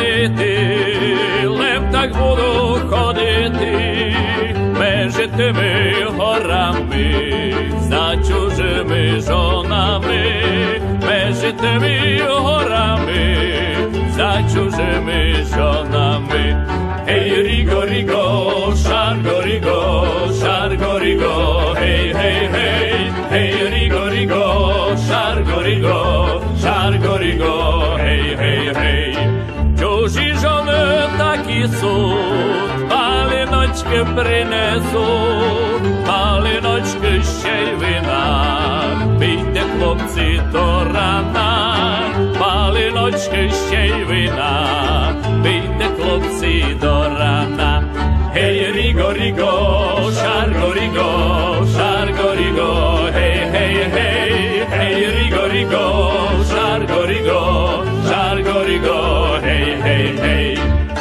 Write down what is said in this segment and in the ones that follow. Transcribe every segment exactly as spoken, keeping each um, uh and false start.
ходити, лем так буду ходити, межі тими горами, за чужими жонами, межі тими горами, за чужими жонами. Гей, Ріго, Ріго, Шарго, Ріго, Шарго, Ріго, гей, гей, гей, гей, Ріго, Ріго, Шарго, Ріго, Шарго, Ріго, гей, гей, гей. Чужі жони такі суть, палиночки принесуть, палиночки ще й вина, пийте, хлопці, до рана, палиночки ще й вина, пийте, хлопці, до рана. Гей, Ріго, Ріго, Шарго, Ріго, Шарго, Ріго, гей, гей, гей, гей, Ріго, Ріго, Шарго, Ріго, Шарго, Ріго, гей, гей, гей.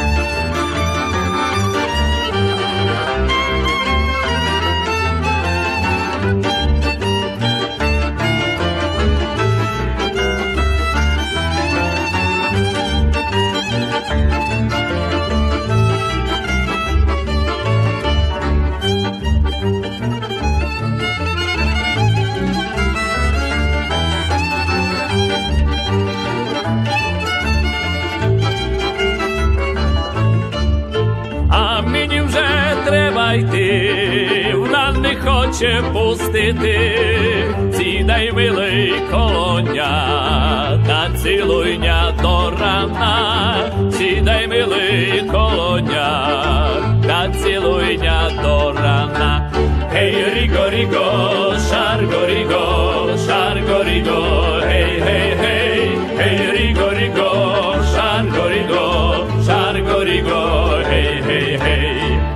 Йти, вона не хоче пустити, сідай, милий, колоня, та цілуйня до рана, сідай, милий, колоня, та цілуйня до рана. Гей, Ріго, Ріго, Шарго, Ріго, Шарго, Ріго, гей, гей, гей, гей, Ріго, Ріго, Шарго, Ріго, Шарго, Ріго, гей, гей, гей.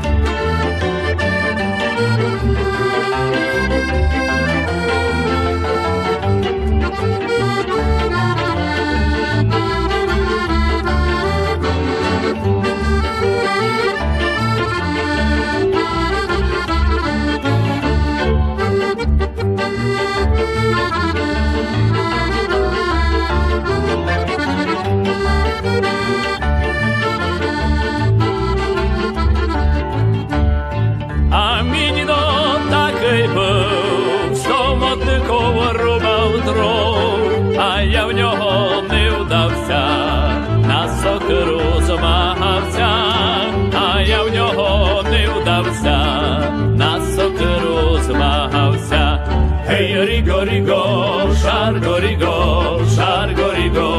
А я в нього не вдався, на сокиру змагався, а я в нього не вдався, на сокиру змагався. Гей, Ріго, Ріго, Шарго, Ріго, Шарго, Ріго,